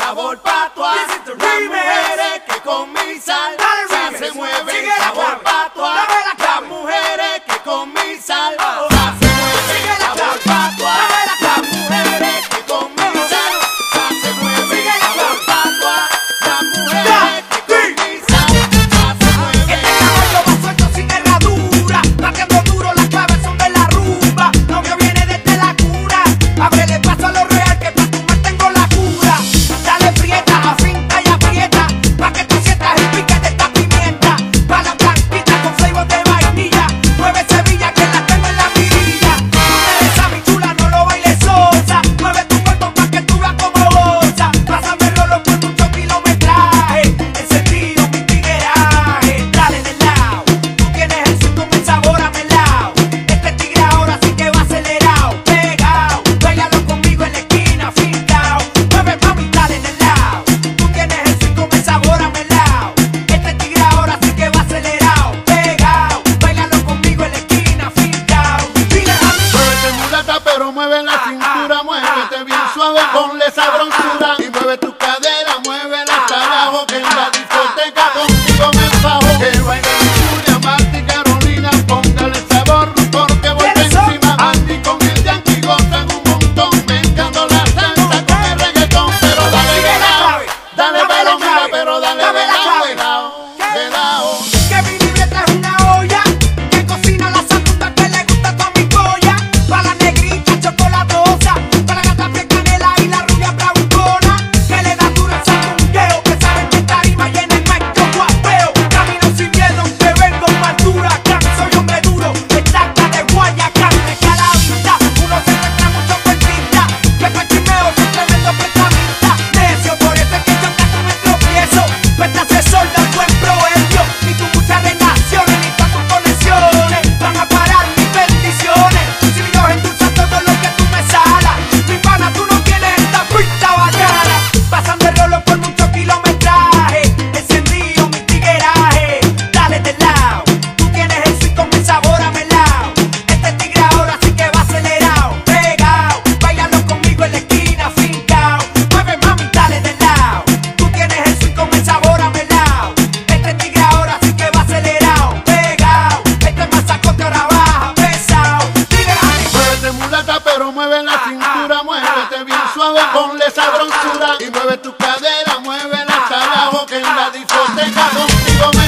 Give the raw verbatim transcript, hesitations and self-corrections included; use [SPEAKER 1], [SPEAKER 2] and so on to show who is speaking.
[SPEAKER 1] sabor patua. Las mujeres que con mi salsa se mueven sabor patua. Las mujeres que con mi salsa se mueven sabor patua. Las mujeres que con mi salsa se mueven sabor patua. Las mujeres que con mi salsa se mueven.
[SPEAKER 2] Este caballo va suelto sin herradura, pateando duro, las claves son de la rumba. Novio viene desde la cura, ábrele paso a lo real que pa' tu mal tengo la cura. Dale prieta, afinta y aprieta, pa' que tú sientas el pique de esta pimienta. Pa' la blanquita con flavor de vainilla, mueve Sevilla que la tengo en la mirilla. Esa mi chula, no lo bailes sosa, mueve tu cuerpo pa' que tú veas como goza. Pásame el rolo por mucho kilometraje, encendido mi tigueraje. Dale del lado, tú tienes el swing con el sabor a melao. Este tigre ahora sí que va acelerado, pegao, bailalo conmigo en la esquina, fincao. Mueve mami, dale del lado, tú tienes el swing con el sabor a melao. Este tigre ahora sí que va acelerado, pegao, bailalo conmigo en la esquina, fincao. Dile a mí.
[SPEAKER 1] Muévete mulata pero mueve la cintura, muévete bien suave, ponle sabrosura. Y mueve tu cadera, muévela hasta abajo, que en la discoteca contigo me enfajo. Que baile Julia, Marta y Carolina, póngale sabor porque voy por encima. Andy con el Yankee gozan un montón, mezclando la salsa con el reggaetón. Pero dale de lado, dale pero mira, pero dale de lado, de lado, de lado.
[SPEAKER 2] Que mi libreta es una olla que cocina la sandunga que le gusta a toda mi polla. Pa' la negrita chocolatosa, pa' la gata pie canela y la rubia bravucona, que le da duro el sandungueo, que saben que tarima y en el mic yo guapeo. Camino sin miedo aunque vengo más dura, can soy hombre duro, estaca de Guayacán. Es que a la vista uno se encuentra mucho cuentista, que pa' chimeo soy tremendo prestamista. Necio, por eso es que yo casi me tropiezo, pues te asesor da buen proverbio. Y tú muchas relaciones, ni todas tus conexiones van a parar mis bendiciones. Si Dios endulza todo lo que tú me salas, mi pana, tú no tienes esta pinta bacana. Pasando el rolo por mucho kilometraje, encendido mi tigueraje. Dale del lado, tú tienes el swing con el sabor a melao. Este tigre ahora sí que va acelerado, pegao, bailalo conmigo en la esquina, fincao. Mueve mami, dale del lado, tú tienes el swing con el sabor a melao. Este tigre ahora sí que va acelerado, pegao, este masacote ahora baja, pesao. Dile a mí.
[SPEAKER 1] Muévete mulata pero mueve la cintura, muévete bien suave, ponle sabrosura. Y mueve tu cadera, muévela hasta abajo, que en la discoteca contigo me